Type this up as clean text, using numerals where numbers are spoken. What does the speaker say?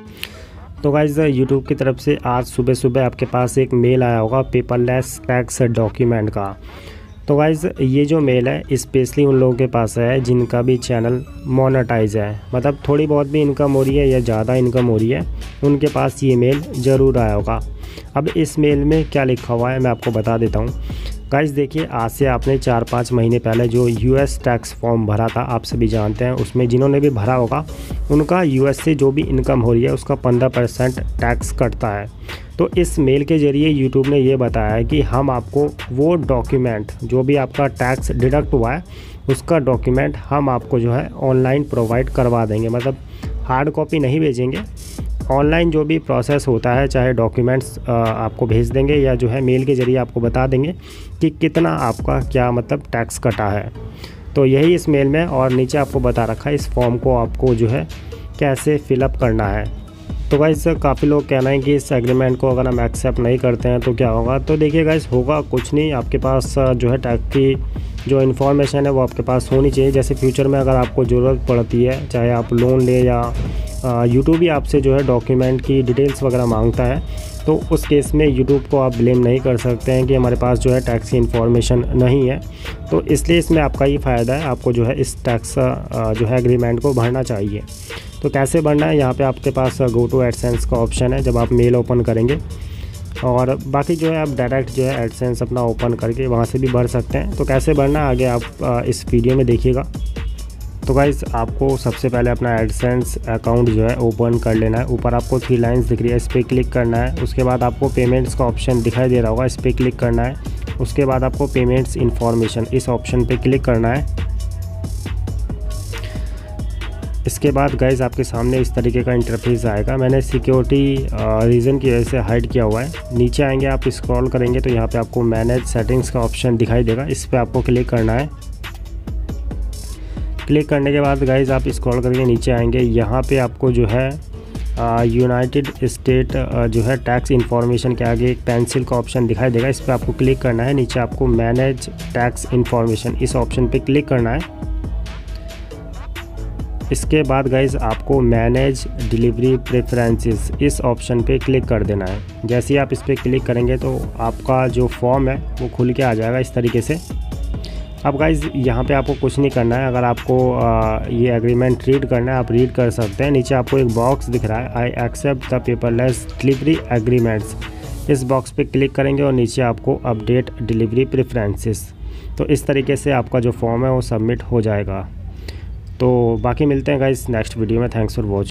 तो guys YouTube की तरफ से आज सुबह सुबह आपके पास एक मेल आया होगा पेपरलेस टैक्स डॉक्यूमेंट का। तो गाइस ये जो मेल है स्पेशली उन लोगों के पास है जिनका भी चैनल मोनेटाइज है, मतलब थोड़ी बहुत भी इनकम हो रही है या ज़्यादा इनकम हो रही है, उनके पास ये मेल ज़रूर आया होगा। अब इस मेल में क्या लिखा हुआ है मैं आपको बता देता हूँ। गाइस देखिए, आज से आपने 4-5 महीने पहले जो यूएस टैक्स फॉर्म भरा था, आप सभी जानते हैं, उसमें जिन्होंने भी भरा होगा उनका यूएस से जो भी इनकम हो रही है उसका 15% टैक्स कटता है। तो इस मेल के ज़रिए यूट्यूब ने ये बताया है कि हम आपको वो डॉक्यूमेंट जो भी आपका टैक्स डिडक्ट हुआ है उसका डॉक्यूमेंट हम आपको जो है ऑनलाइन प्रोवाइड करवा देंगे, मतलब हार्ड कॉपी नहीं भेजेंगे, ऑनलाइन जो भी प्रोसेस होता है चाहे डॉक्यूमेंट्स आपको भेज देंगे या जो है मेल के ज़रिए आपको बता देंगे कि कितना आपका क्या मतलब टैक्स कटा है। तो यही इस मेल में और नीचे आपको बता रखा है इस फॉर्म को आपको जो है कैसे फिलअप करना है। तो गाइस काफ़ी लोग कहना है कि इस एग्रीमेंट को अगर हम एक्सेप्ट नहीं करते हैं तो क्या होगा। तो देखिए गाइस, होगा कुछ नहीं, आपके पास जो है टैक्स की जो इन्फॉर्मेशन है वो आपके पास होनी चाहिए। जैसे फ्यूचर में अगर आपको ज़रूरत पड़ती है, चाहे आप लोन ले या यूट्यूब भी आपसे जो है डॉक्यूमेंट की डिटेल्स वगैरह मांगता है, तो उस केस में यूट्यूब को आप ब्लेम नहीं कर सकते हैं कि हमारे पास जो है टैक्स की इन्फॉर्मेशन नहीं है। तो इसलिए इसमें आपका ही फ़ायदा है, आपको जो है इस टैक्स जो है एग्रीमेंट को भरना चाहिए। तो कैसे भरना है, यहाँ पे आपके पास गो टू एडसेंस का ऑप्शन है जब आप मेल ओपन करेंगे, और बाकी जो है आप डायरेक्ट जो है एडसेंस अपना ओपन करके वहाँ से भी भर सकते हैं। तो कैसे भरना है आगे आप इस वीडियो में देखिएगा। तो गाइस आपको सबसे पहले अपना एडसेंस अकाउंट जो है ओपन कर लेना है। ऊपर आपको 3 लाइन्स दिख रही है, इस पर क्लिक करना है। उसके बाद आपको पेमेंट्स का ऑप्शन दिखाई दे रहा होगा, इस पर क्लिक करना है। उसके बाद आपको पेमेंट्स इन्फॉर्मेशन इस ऑप्शन पे क्लिक करना है। इसके बाद गाइस आपके सामने इस तरीके का इंटरफेस आएगा। मैंने सिक्योरिटी रीज़न की वजह से हाइड किया हुआ है। नीचे आएंगे, आप स्क्रॉल करेंगे तो यहाँ पे आपको मैनेज सेटिंग्स का ऑप्शन दिखाई देगा, इस पर आपको क्लिक करना है। क्लिक करने के बाद गाइस आप स्क्रॉल करके नीचे आएंगे, यहाँ पे आपको जो है यूनाइटेड स्टेट जो है टैक्स इन्फॉर्मेशन के आगे एक पेंसिल का ऑप्शन दिखाई देगा, इस पर आपको क्लिक करना है। नीचे आपको मैनेज टैक्स इन्फॉर्मेशन इस ऑप्शन पे क्लिक करना है। इसके बाद गाइज़ आपको मैनेज डिलीवरी प्रेफरेंसेस इस ऑप्शन पे क्लिक कर देना है। जैसे ही आप इस पर क्लिक करेंगे तो आपका जो फॉर्म है वो खुल के आ जाएगा इस तरीके से। अब गाइज़ यहाँ पे आपको कुछ नहीं करना है, अगर आपको ये एग्रीमेंट रीड करना है आप रीड कर सकते हैं। नीचे आपको एक बॉक्स दिख रहा है, I accept the paperless delivery agreements, इस बॉक्स पे क्लिक करेंगे और नीचे आपको अपडेट डिलीवरी प्रेफरेंसेस। तो इस तरीके से आपका जो फॉर्म है वो सबमिट हो जाएगा। तो बाकी मिलते हैं गाइस नेक्स्ट वीडियो में। Thanks for watching.